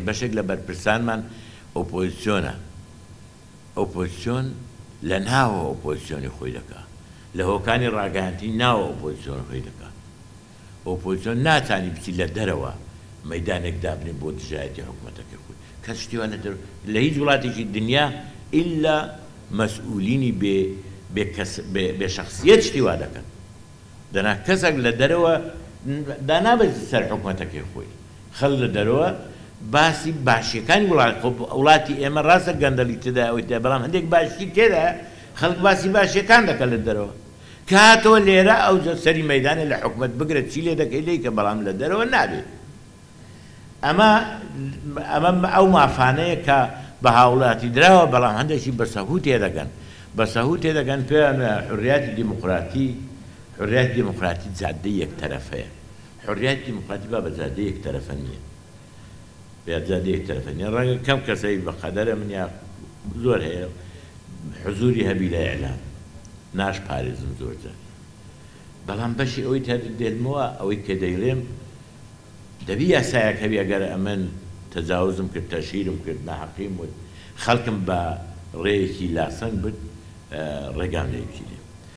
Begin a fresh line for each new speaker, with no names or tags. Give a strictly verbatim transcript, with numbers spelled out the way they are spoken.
بەشێک لە بەرپرسانمان ئۆپۆزیسیۆنە. ئۆپۆزیسیۆن لە ناوە ئۆپۆزیسیۆنی خۆی دەکات، لە هۆکانی ڕاگەیاندنی ناوە ئۆپۆزیسیۆن خۆی دەکات. ئۆپۆزیسیۆن ناتوانێت بچی لە دەرەوە مەیدانێک دابنێ بۆ دژایەتی حکوومەتەکەی خۆی. کەس شتیوە لە هیچ وڵاتێکی دنیا ئیلا مەسئولینی بێ شەخسیەت شتیوا دەکەن. دەنا کەسێک لە دەرەوە دانابێت سەر حکوومەتەکەی خۆی. خەڵ لە دەرەوە باسی باشیەکانی وڵاتی ئێمە ڕاستە گەندەلی تێدا ئەوەی تێ، بەڵام هەندێک باشی تێدا خەڵک باسی باشیەکان دەکەن لە دەرەوە. کە هاتەوە لێرە ئەو سەری مەیدانە لە حکوومەت بگرێت چی لێ دەکەی لێی کە بەڵام لە دەرەوە نابێت. ئەمە ئەمە ئەو مافانەیە کە بە هاوڵاتی دراوە، بەڵام هەندێکی بەسەهوو تێدەگەن. بەسەهوو تێدەگەن پێیان حورریەتی دیموکراتی، حورریەتی دیموکراتی جادەی یەکتەرەفەیە. حورریەتی دیموکراتی با بە جادەی یەکتەرەفە نییە. بە جادەی یەکتەرەفە نییە. ڕەنگە کەم کەسەی بەقەدەرە منیا زۆر هەیە حزوری هەبی لە ئیعلام ناش پارێزم زۆرجار. بەڵام بەشی ئەوەی تا دێنمەوە ئەوەی کە دەیڵێم دەبی یاسایەک هەبی ئەگەر ئەمن تەجاوزم کرد، تەشیرم کرد، ناحەقیم بوو، خەڵکم بە ڕێیەکی لاسەنگ برد، ڕێگام لێ بگیرێ.